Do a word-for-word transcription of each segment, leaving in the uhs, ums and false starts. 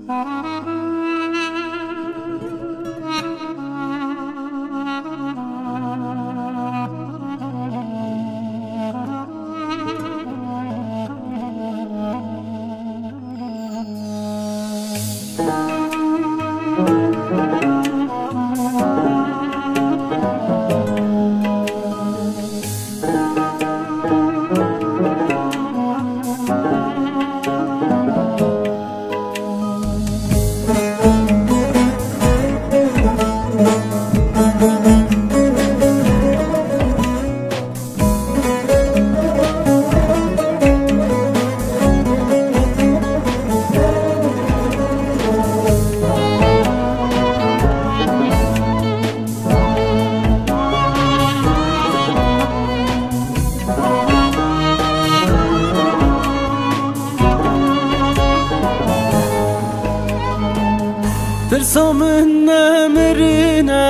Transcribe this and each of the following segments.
ترسم نمرنا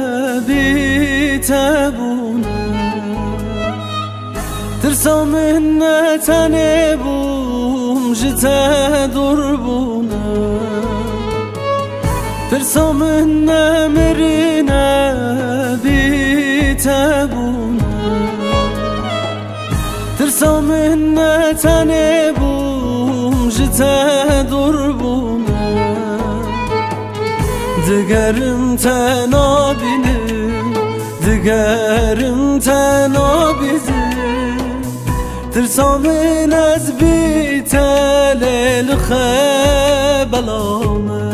بيتابونا ترسم نتنبوم جتا دربونا ترسم نمرنا بيتابونا ترسم نتنبوم جتا دربونا دگرم تنها بینم دگرم تنها بیزم ترسام از بیتل خبلامه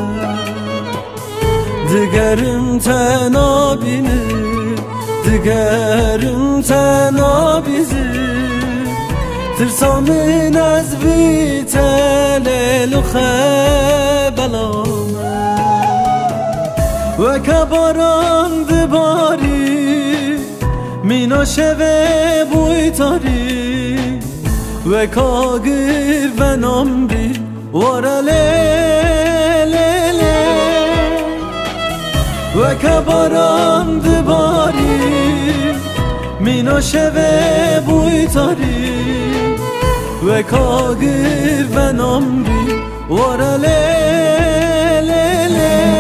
دگرم تنها بینم دگرم تنها بیزم ترسام از بیتل خبلامه و کباران دباری مینا شوه بوی تاری و کاگر و نامبی وارا لی لی لی و کباران دباری مینا شوه بوی تاری و کاگر و نامبی وارا لی لی لی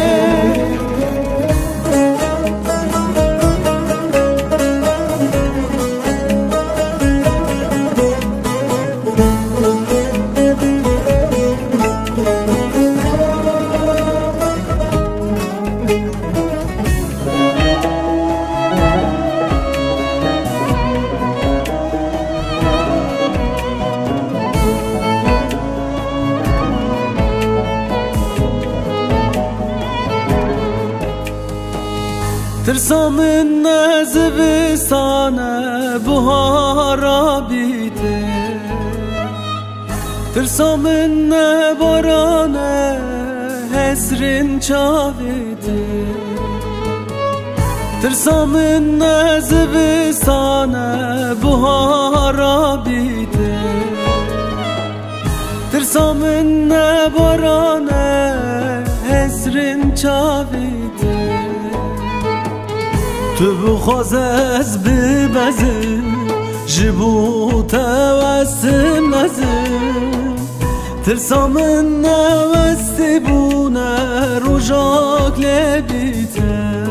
ترسام نزوستان بهارا بیده ترسام نباران حسرین چاویده ترسام نزوستان بهارا بیده ترسام نباران حسرین چاویده تو بخواز از ببزم جبو توسم نزم ترسام نوستی بونه روژاک لبیتم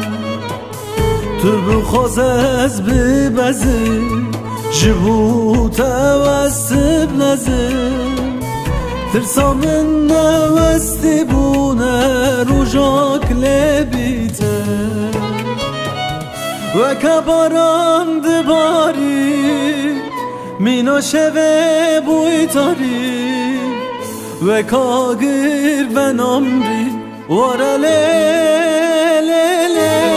تو بخواز از ببزم جبو توسم نزم ترسام نوستی بونه روژاک لبیتم و کباران دباری مینا شوه بوی تاری و کاگر و نامبی وارا لی لی لی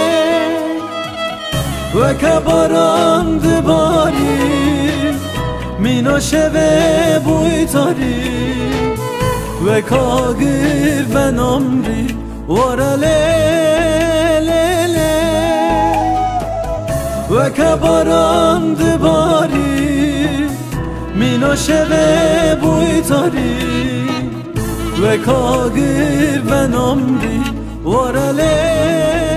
و کباران دباری مینا شوه بوی تاری و کاگر و نامبی وارا لی لی لی و کباران دباری مینا شوه بوی تاری و کاگر و نامبی وارا لی